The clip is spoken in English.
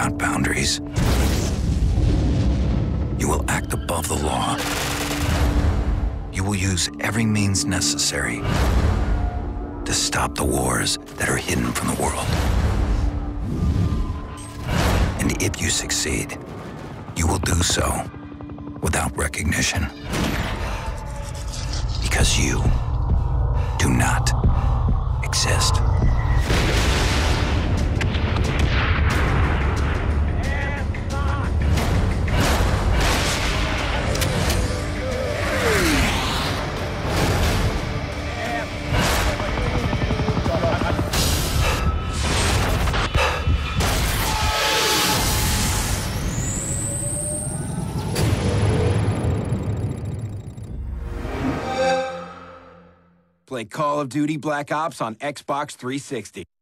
without boundaries. You will act above the law. You will use every means necessary to stop the wars that are hidden from the world. And if you succeed, you will do so without recognition. Because you do not exist. Play Call of Duty Black Ops on Xbox 360.